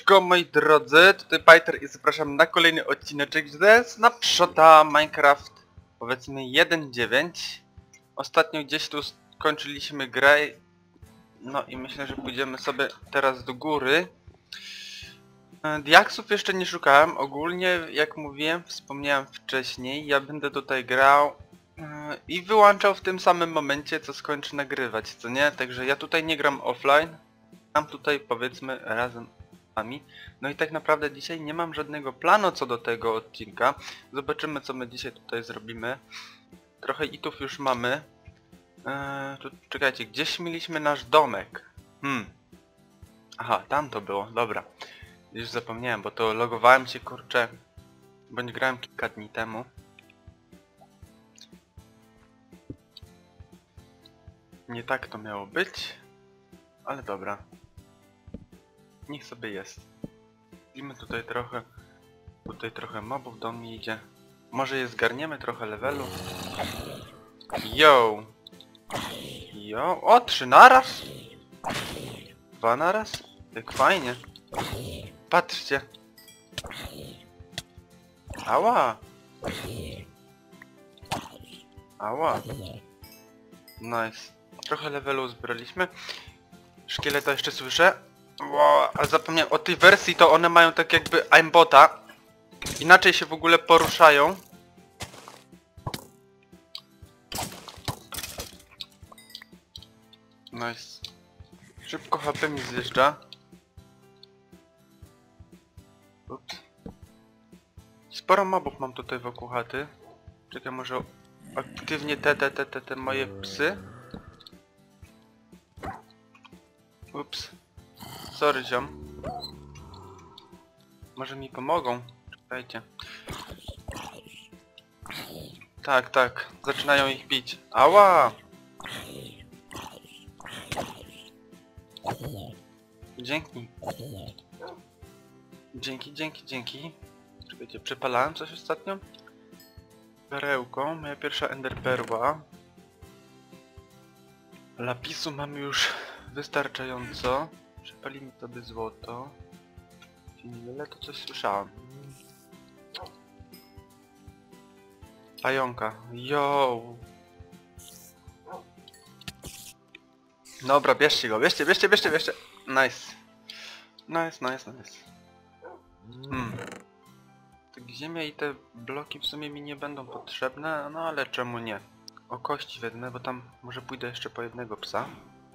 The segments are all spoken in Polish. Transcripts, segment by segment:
Siemaneczko moi drodzy, tutaj Pajter i zapraszam na kolejny odcineczek ze Snapshota Minecraft, powiedzmy 1.9. Ostatnio gdzieś tu skończyliśmy grę, no i myślę, że pójdziemy sobie teraz do góry. Diaksów jeszcze nie szukałem, ogólnie jak mówiłem, wspomniałem wcześniej, ja będę tutaj grał i wyłączał w tym samym momencie, co skończę nagrywać, co nie? Także ja tutaj nie gram offline, gram tutaj powiedzmy razem z wami. No i tak naprawdę dzisiaj nie mam żadnego planu co do tego odcinka. Zobaczymy, co my dzisiaj tutaj zrobimy. Trochę itów już mamy. Tu, czekajcie, gdzieś mieliśmy nasz domek. Aha, tam to było, dobra. Już zapomniałem, bo to logowałem się, kurczę, bądź grałem kilka dni temu. Nie tak to miało być, ale dobra. Niech sobie jest. Widzimy tutaj trochę mobów do mnie idzie. Może je zgarniemy trochę levelu. Yo! Yo! O, 3 naraz! 2 naraz? Jak fajnie. Patrzcie. Ała! Ała! Nice. Trochę levelu zbraliśmy. Szkieleta jeszcze słyszę. Wow, a zapomniałem o tej wersji, to one mają tak jakby aimbota. Inaczej się w ogóle poruszają. Nice. Szybko HP mi zjeżdża. Ups. Sporo mobów mam tutaj wokół chaty. Czekaj, może aktywnie te moje psy. Ups. Sorry, ziom. Może mi pomogą? Czekajcie. Tak, tak. Zaczynają ich bić. Ała! Dzięki. Dzięki. Czekajcie, przepalałem coś ostatnio? Perełką. Moja pierwsza enderperła. Lapisu mamy już wystarczająco. Przepalimy sobie złoto. Niewiele to coś słyszałem. Pająka. Yo. Dobra, bierzcie go. Bierzcie. Nice. Nice. Tak, ziemia i te bloki w sumie mi nie będą potrzebne, no ale czemu nie? O, kości wezmę, bo tam może pójdę jeszcze po jednego psa.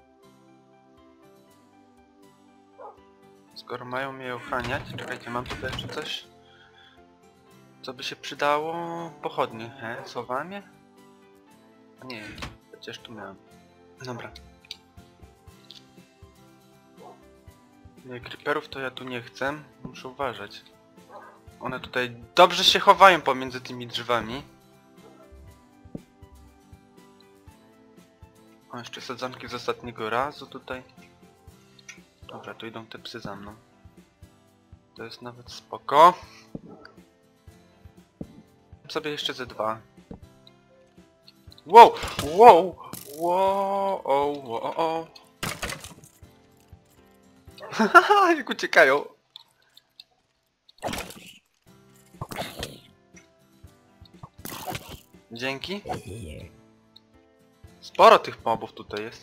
Skoro mają mnie ochraniać, czekajcie, mam tutaj jeszcze coś, co by się przydało. Pochodnie, słowanie? Nie, przecież tu miałem. Dobra. Nie, creeperów to ja tu nie chcę, muszę uważać. One tutaj dobrze się chowają pomiędzy tymi drzewami. O, jeszcze sadzonki z ostatniego razu tutaj. Dobra, tu idą te psy za mną. To jest nawet spoko. Mam sobie jeszcze ze 2. Wow! Haha, jak uciekają. Dzięki. Sporo tych mobów tutaj jest.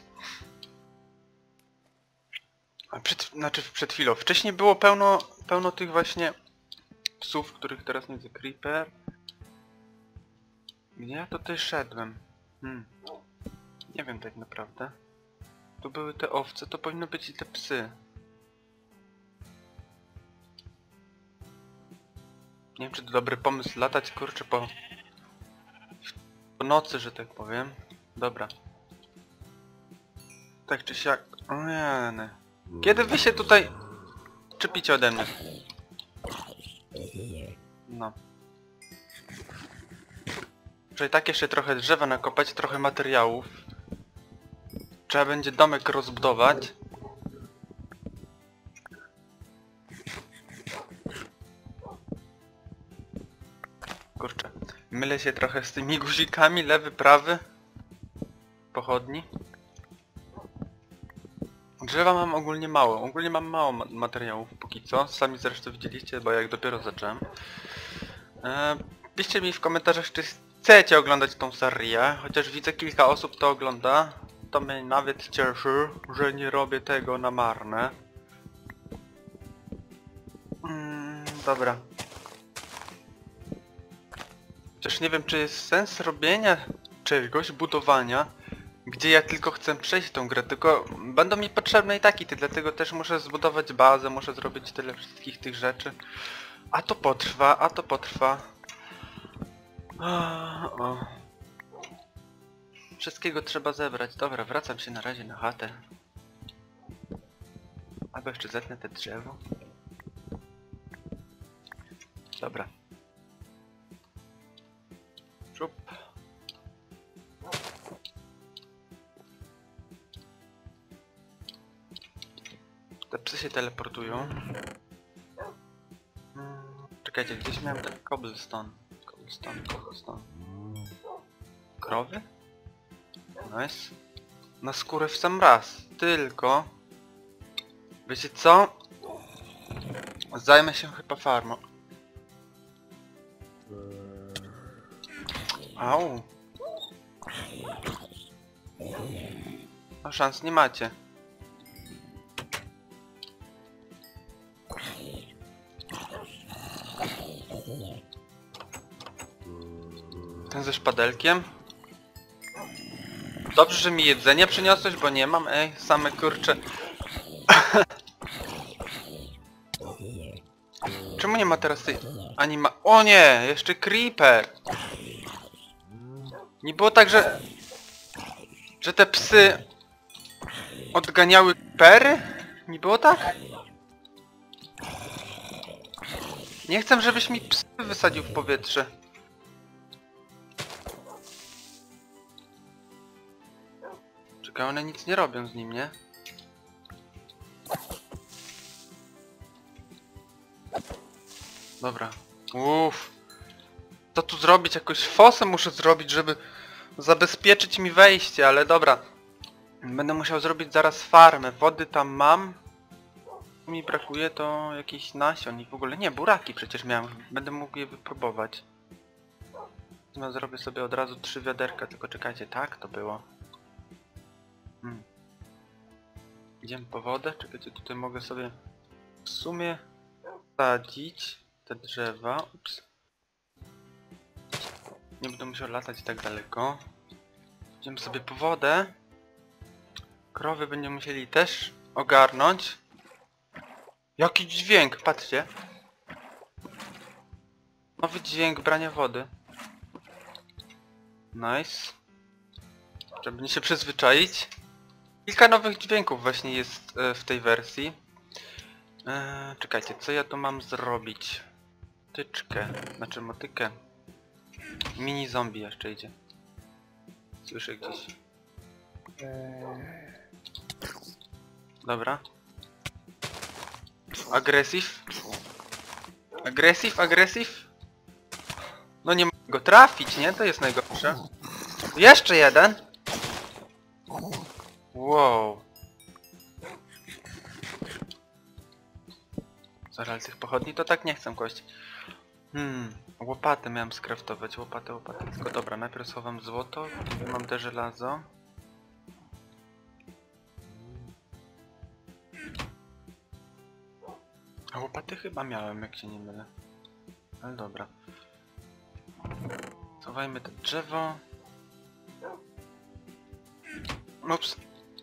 A przed chwilą. Wcześniej było pełno tych właśnie psów, których teraz nie widzę. Creeper. Gdzie ja tutaj szedłem? Nie wiem tak naprawdę. Tu były te owce, to powinno być i te psy. Nie wiem, czy to dobry pomysł latać, kurczę, po nocy, że tak powiem. Dobra. Tak czy siak... O nie. Kiedy wy się tutaj czepicie ode mnie? No. Czyli tak jeszcze trochę drzewa nakopać, trochę materiałów. Trzeba będzie domek rozbudować. Kurczę. Mylę się trochę z tymi guzikami, lewy, prawy. Pochodni. Drzewa mam ogólnie mało. Ogólnie mam mało materiałów póki póki co. Sami zresztą widzieliście, bo jak dopiero zacząłem. Piszcie mi w komentarzach, czy chcecie oglądać tą serię. Chociaż widzę kilka osób to ogląda. To mnie nawet cieszy, że nie robię tego na marne. Dobra. Chociaż nie wiem, czy jest sens robienia czegoś, budowania, gdzie ja tylko chcę przejść tą grę, tylko będą mi potrzebne i tak ity, dlatego też muszę zbudować bazę, muszę zrobić tyle wszystkich tych rzeczy. A to potrwa, a to potrwa. O. Wszystkiego trzeba zebrać. Dobra, wracam się na razie na chatę. Albo jeszcze zetnę te drzewo. Dobra. Czup. Te psy się teleportują. Czekajcie, gdzieś miałem ten cobblestone. Cobblestone. Krowy? Nice. Na skórę w sam raz. Tylko... Wiecie co? Zajmę się chyba farmą. Au. No szans nie macie. Ten ze szpadelkiem. Dobrze, że mi jedzenie przyniosłeś, bo nie mam. Ej, same kurcze. Czemu nie ma teraz tej anima... O nie! Jeszcze creeper! Nie było tak, że... Że te psy... odganiały creepery? Nie było tak? Nie chcę, żebyś mi psy wysadził w powietrze. Czekaj, one nic nie robią z nim, nie? Dobra. Uff. Co tu zrobić? Jakąś fosę muszę zrobić, żeby zabezpieczyć mi wejście, ale dobra. Będę musiał zrobić zaraz farmę. Wody tam mam. Mi brakuje to jakichś nasion i w ogóle... Nie, buraki przecież miałem. Będę mógł je wypróbować. No, zrobię sobie od razu 3 wiaderka, tylko czekajcie, tak to było. Idziemy po wodę. Czekajcie, tutaj mogę sobie w sumie sadzić te drzewa. Ups. Nie będę musiał latać tak daleko. Idziemy sobie po wodę. Krowy będziemy musieli też ogarnąć. Jaki dźwięk, patrzcie. Nowy dźwięk brania wody. Nice. Żeby nie się przyzwyczaić. Kilka nowych dźwięków właśnie jest w tej wersji. Czekajcie, co ja tu mam zrobić? Tyczkę, znaczy motykę. Mini zombie jeszcze idzie. Słyszę gdzieś. Dobra. Agresyw. Agresyw. No nie mogę go trafić, nie? To jest najgorsze. Jeszcze jeden. Wow. Zaraz tych pochodni to tak nie chcę kość. Łopatę miałem skraftować. Łopatę. Tylko dobra, najpierw schowam złoto. Mam też żelazo. A łopaty chyba miałem, jak się nie mylę. Ale dobra. Schowajmy to drzewo. Ups.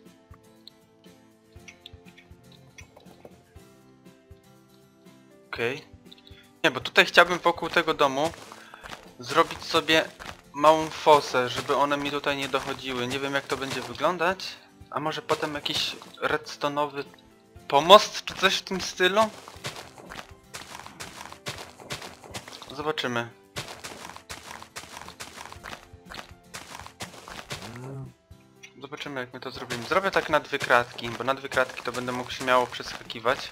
Okej. Nie, bo tutaj chciałbym wokół tego domu zrobić sobie małą fosę, żeby one mi tutaj nie dochodziły. Nie wiem, jak to będzie wyglądać. A może potem jakiś redstone'owy pomost czy coś w tym stylu? Zobaczymy. Zobaczymy, jak my to zrobimy. Zrobię tak na 2 kratki, bo na 2 kratki to będę mógł śmiało przeskakiwać.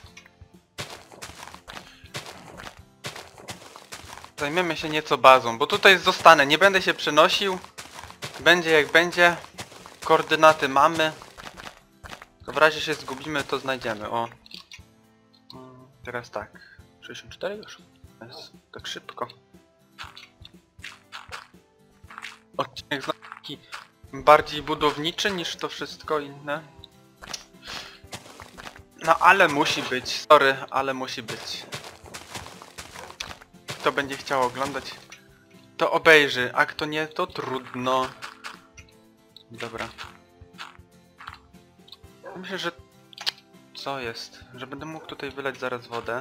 Zajmiemy się nieco bazą, bo tutaj zostanę, nie będę się przenosił. Będzie jak będzie. Koordynaty mamy. To w razie się zgubimy, to znajdziemy. O. Teraz tak. 64 już. Jest tak szybko. Odcinek znowu taki bardziej budowniczy niż to wszystko inne. No ale musi być, sorry, ale musi być. Kto będzie chciał oglądać, to obejrzy, a kto nie, to trudno. Dobra. Myślę, że... Co jest? Że będę mógł tutaj wylać zaraz wodę.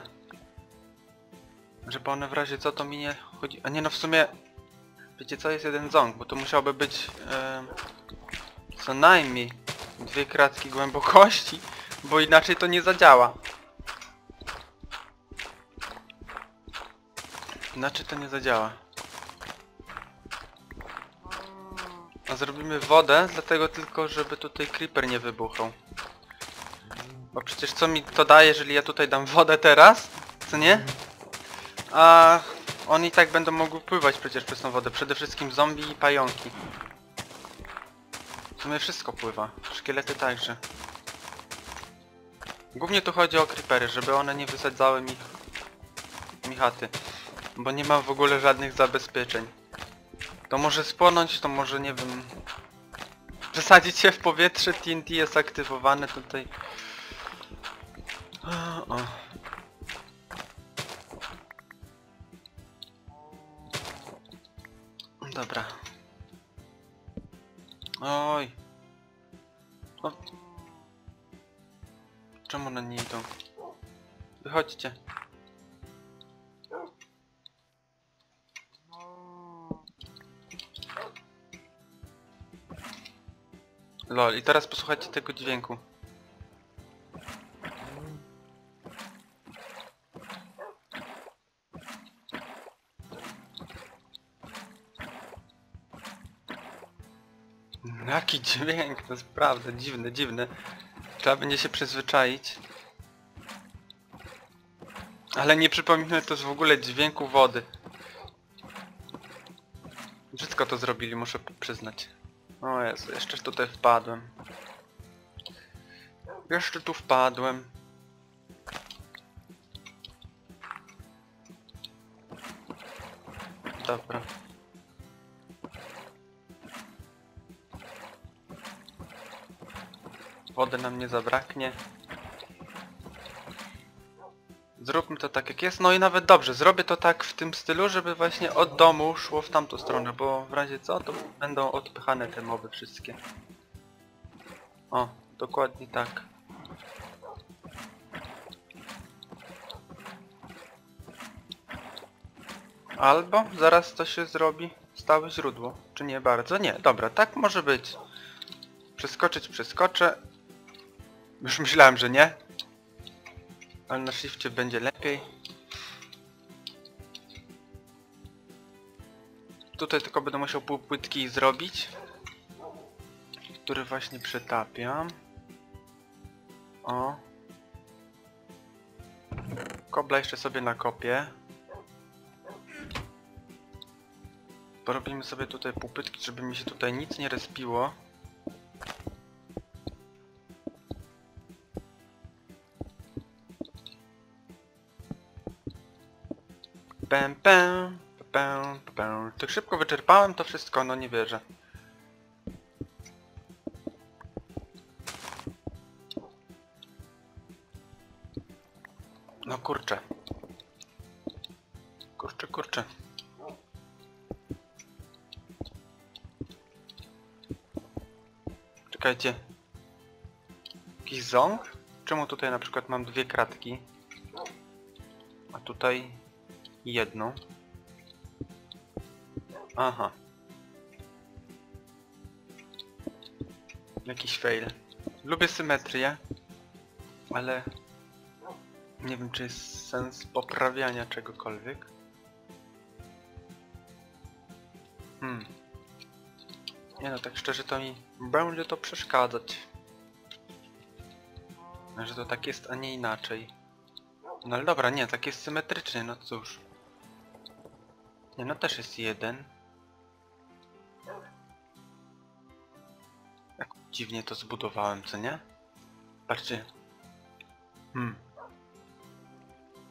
Żeby one w razie co to mi nie chodzi... A nie, no w sumie... Wiecie co, jest jeden ząg, bo to musiałoby być... co najmniej 2 kratki głębokości, bo inaczej to nie zadziała. Inaczej to nie zadziała. A zrobimy wodę, dlatego tylko, żeby tutaj creeper nie wybuchał. Bo przecież co mi to daje, jeżeli ja tutaj dam wodę teraz? Co nie? A oni i tak będą mogły pływać przecież przez tą wodę. Przede wszystkim zombie i pająki. W sumie wszystko pływa. Szkielety także. Głównie tu chodzi o creepery, żeby one nie wysadzały mi chaty. Bo nie mam w ogóle żadnych zabezpieczeń. To może spłonąć, to może nie wiem... Przesadzić się w powietrze, TNT jest aktywowane tutaj. O. Dobra. Oj. O. Czemu one nie idą? Wychodźcie. Lol, i teraz posłuchajcie tego dźwięku. Jaki dźwięk, to jest prawda, dziwny, dziwny. Trzeba będzie się przyzwyczaić. Ale nie przypominam to z w ogóle dźwięku wody. Wszystko to zrobili, muszę przyznać. O Jezu, jeszcze tutaj wpadłem. Jeszcze tu wpadłem. Dobra. Wody nam nie zabraknie. Zróbmy to tak jak jest, no i nawet dobrze, zrobię to tak w tym stylu, żeby właśnie od domu szło w tamtą stronę, bo w razie co, to będą odpychane te moby wszystkie. O, dokładnie tak. Albo zaraz to się zrobi stałe źródło, czy nie bardzo? Nie, dobra, tak może być. Przeskoczyć przeskoczę. Już myślałem, że nie. Ale na shifcie będzie lepiej. Tutaj tylko będę musiał półpłytki zrobić, który właśnie przetapiam. O. Kobla jeszcze sobie nakopię. Porobimy sobie tutaj półpytki, żeby mi się tutaj nic nie respiło. Pem, pem, pem, pem. Tak szybko wyczerpałem to wszystko, no nie wierzę. No kurczę. Kurczę, kurczę. Czekajcie. Jakiś ząg? Czemu tutaj na przykład mam 2 kratki? A tutaj jedną. Aha. Jakiś fail. Lubię symetrię, ale nie wiem, czy jest sens poprawiania czegokolwiek. Nie no, tak szczerze to mi będzie to przeszkadzać. Że to tak jest, a nie inaczej. No ale dobra, nie, tak jest symetrycznie, no cóż. Nie no, też jest jeden. Jak dziwnie to zbudowałem, co nie? Patrzcie.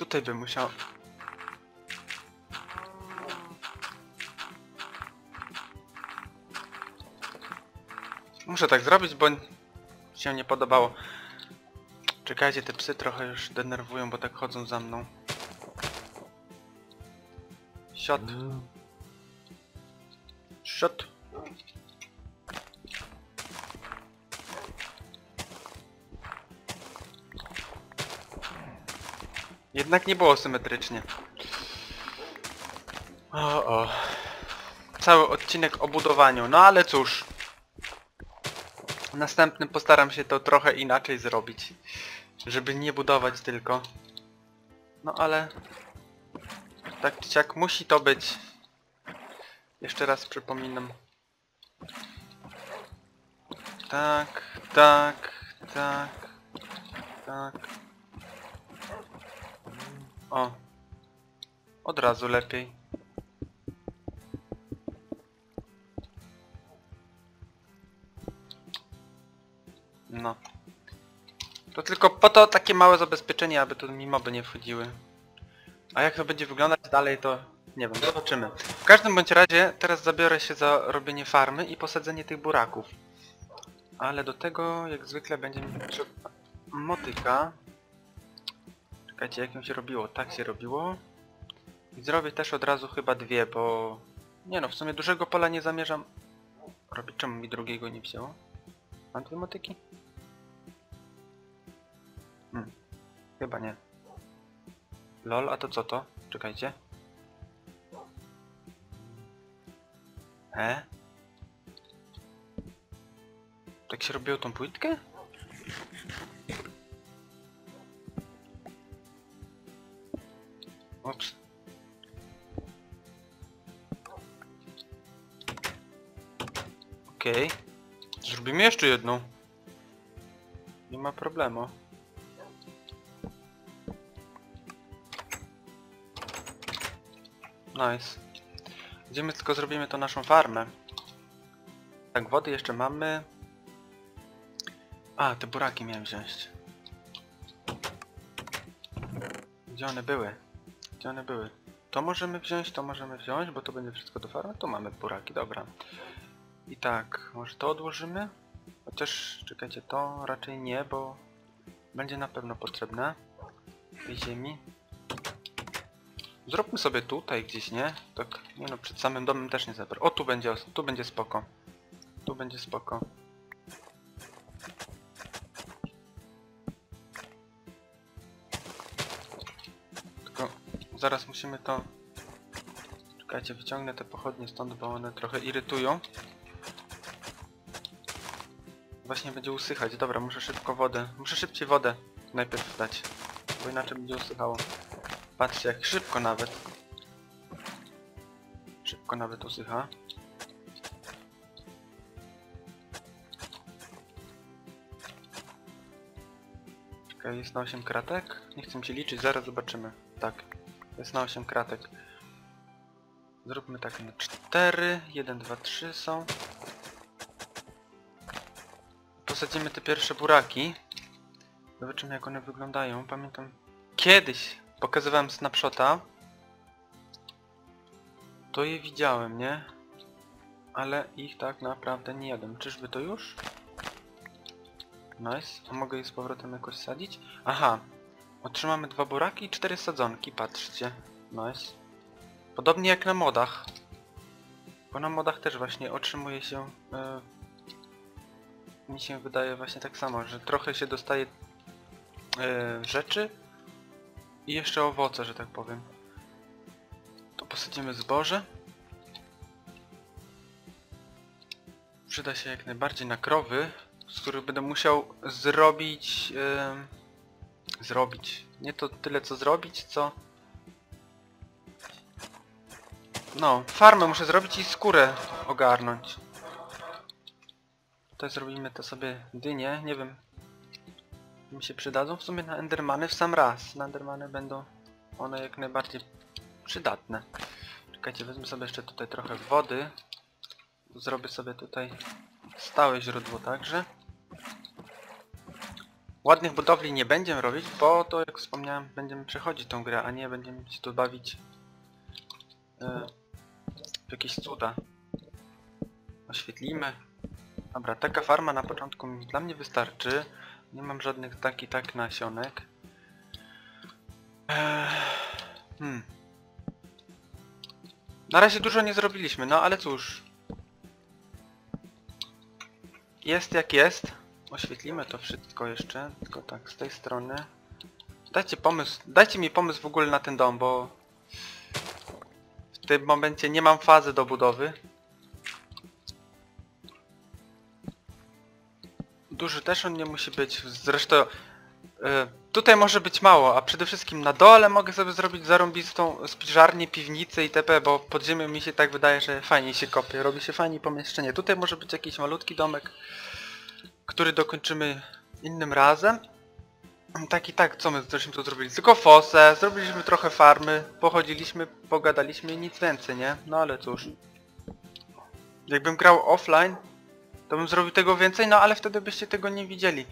tutaj bym musiał... Muszę tak zrobić, bo się nie podobało. Czekajcie, te psy trochę już denerwują, bo tak chodzą za mną. Siot. Siot. Jednak nie było symetrycznie. O. Cały odcinek o budowaniu, no ale cóż. W następnym postaram się to trochę inaczej zrobić. Żeby nie budować tylko. No ale... tak czy siak musi to być. Jeszcze raz przypominam. Tak. O. Od razu lepiej. No. To tylko po to takie małe zabezpieczenie, aby tu mi moby nie wchodziły. A jak to będzie wyglądać dalej, to nie wiem, zobaczymy. W każdym bądź razie teraz zabiorę się za robienie farmy i posadzenie tych buraków. Ale do tego jak zwykle będzie mi potrzebna motyka. Czekajcie, jak ją się robiło? Tak się robiło. I zrobię też od razu chyba dwie, bo... nie no, w sumie dużego pola nie zamierzam robić. Czemu mi drugiego nie wzięło? Mam dwie motyki? Chyba nie. Lol, a to co to? Czekajcie. Tak się robiło tą płytkę? Ups. Okej. Zrobimy jeszcze jedną. Nie ma problemu. Nice. Idziemy, tylko zrobimy to naszą farmę. Tak, wody jeszcze mamy. A, te buraki miałem wziąć. Gdzie one były? Gdzie one były? To możemy wziąć, bo to będzie wszystko do farmy. Tu mamy buraki, dobra. I tak, może to odłożymy? Chociaż, czekajcie, to raczej nie, bo będzie na pewno potrzebne tej ziemi. Zróbmy sobie tutaj gdzieś, nie? Tak, nie no, przed samym domem też nie zabiorę. O, tu będzie spoko. Tu będzie spoko. Tylko zaraz musimy to... Czekajcie, wyciągnę te pochodnie stąd, bo one trochę irytują. Właśnie będzie usychać. Dobra, muszę szybciej wodę najpierw dać, bo inaczej będzie usychało. Patrzcie, jak szybko nawet. Szybko nawet usycha. Czekaj, jest na 8 kratek? Nie chcę się liczyć, zaraz zobaczymy. Tak, jest na 8 kratek. Zróbmy tak na 4. 1, 2, 3 są. Posadzimy te pierwsze buraki. Zobaczymy, jak one wyglądają. Pamiętam, kiedyś pokazywałem snapshota. To je widziałem, nie? Ale ich tak naprawdę nie jadłem. Czyżby to już? Nice. A mogę je z powrotem jakoś sadzić? Aha. Otrzymamy 2 buraki i 4 sadzonki, patrzcie. Nice. Podobnie jak na modach. Bo na modach też właśnie otrzymuje się... mi się wydaje właśnie tak samo, że trochę się dostaje rzeczy i jeszcze owoce, że tak powiem. Tu posadzimy zboże. Przyda się jak najbardziej na krowy, z których będę musiał zrobić... Nie to tyle co zrobić, co... No, farmę muszę zrobić i skórę ogarnąć. Tutaj zrobimy to sobie dynie, nie wiem. Mi się przydadzą w sumie na endermany w sam raz. Na endermany będą one jak najbardziej przydatne. Czekajcie, wezmę sobie jeszcze tutaj trochę wody. Zrobię sobie tutaj stałe źródło także. ładnych budowli nie będziemy robić, bo to jak wspomniałem, będziemy przechodzić tą grę, a nie będziemy się tu bawić w jakieś cuda. Oświetlimy. Dobra, taka farma na początku dla mnie wystarczy. Nie mam żadnych tak nasionek. Na razie dużo nie zrobiliśmy, no ale cóż. Jest jak jest. Oświetlimy to wszystko jeszcze, tylko tak z tej strony. Dajcie mi pomysł w ogóle na ten dom, bo w tym momencie nie mam fazy do budowy. Duży też on nie musi być, zresztą tutaj może być mało, a przede wszystkim na dole mogę sobie zrobić zarąbistą spiżarnię, piwnicę itp., bo pod ziemią mi się tak wydaje, że fajniej się kopie, robi się fajniej pomieszczenie. Tutaj może być jakiś malutki domek, który dokończymy innym razem. Tak, co my żeśmy tu zrobili? Tylko fosę, zrobiliśmy trochę farmy, pochodziliśmy, pogadaliśmy i nic więcej, nie? No ale cóż. Jakbym grał offline, to bym zrobił tego więcej, no ale wtedy byście tego nie widzieli.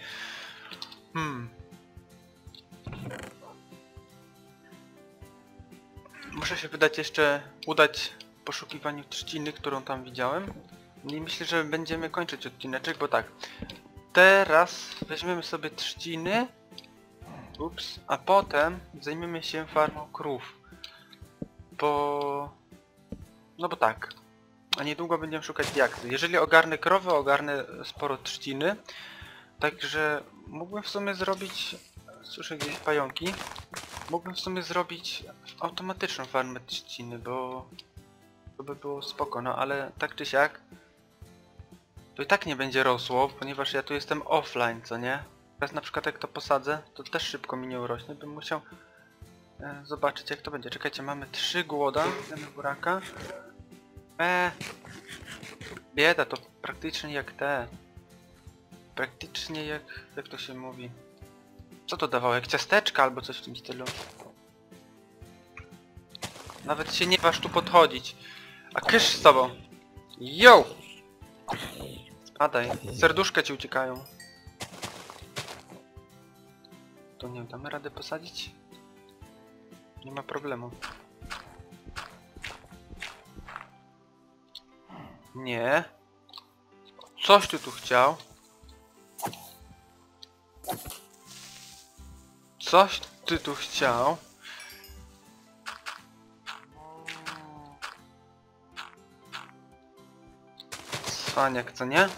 Muszę się udać w poszukiwaniu trzciny, którą tam widziałem. I myślę, że będziemy kończyć odcineczek, bo tak. Teraz weźmiemy sobie trzciny. Ups. A potem zajmiemy się farmą krów. No bo tak. A niedługo będziemy szukać diaksy. Jeżeli ogarnę krowy, ogarnę sporo trzciny. Także mógłbym w sumie zrobić... Słyszę gdzieś pająki. Mógłbym w sumie zrobić automatyczną farmę trzciny, bo... To by było spoko, no ale tak czy siak... To i tak nie będzie rosło, ponieważ ja tu jestem offline, co nie? Teraz na przykład jak to posadzę, to też szybko mi nie urośnie. Bym musiał zobaczyć jak to będzie. Czekajcie, mamy 3 głoda, zjemy buraka. Bieda, to praktycznie jak Praktycznie jak to się mówi. Co to dawało? Jak ciasteczka albo coś w tym stylu. Nawet się nie waż tu podchodzić. A kysz z tobą. Yo! Spadaj. Serduszka ci uciekają. To nie damy rady posadzić? Nie ma problemu. Nie. Coś ty tu chciał. Coś ty tu chciał. Cwaniak, co nie?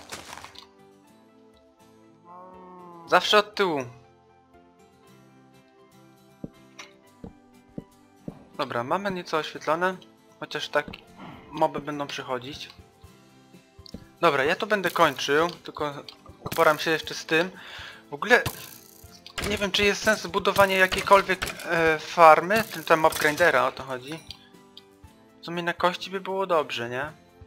Zawsze od tyłu. Dobra, mamy nieco oświetlone. Chociaż tak moby będą przychodzić. Dobra, ja to będę kończył. Tylko poram się jeszcze z tym. W ogóle nie wiem, czy jest sens budowanie jakiejkolwiek farmy. Ten mob grindera, o to chodzi. W sumie na kości by było dobrze, nie?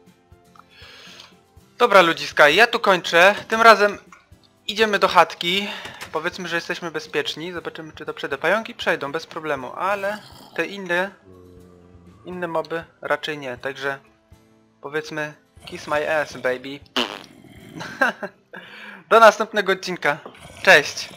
Dobra ludziska, ja tu kończę. Tym razem idziemy do chatki. Powiedzmy, że jesteśmy bezpieczni. Zobaczymy, czy to przejdę. Pająki przejdą bez problemu, ale te inne moby raczej nie. Także powiedzmy kiss my ass, baby. Do następnego odcinka. Cześć!